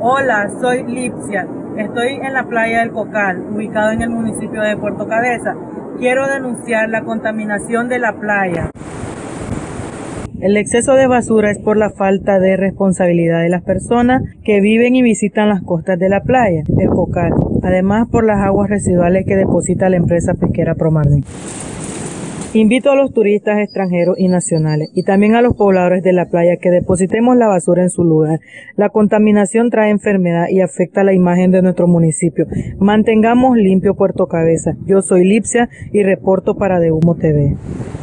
Hola, soy Lipsia. Estoy en la playa del Cocal, ubicado en el municipio de Puerto Cabeza. Quiero denunciar la contaminación de la playa. El exceso de basura es por la falta de responsabilidad de las personas que viven y visitan las costas de la playa, el Cocal. Además, por las aguas residuales que deposita la empresa pesquera Promarden. Invito a los turistas extranjeros y nacionales y también a los pobladores de la playa que depositemos la basura en su lugar. La contaminación trae enfermedad y afecta la imagen de nuestro municipio. Mantengamos limpio Puerto Cabeza. Yo soy Lipsia y reporto para De Humo TV.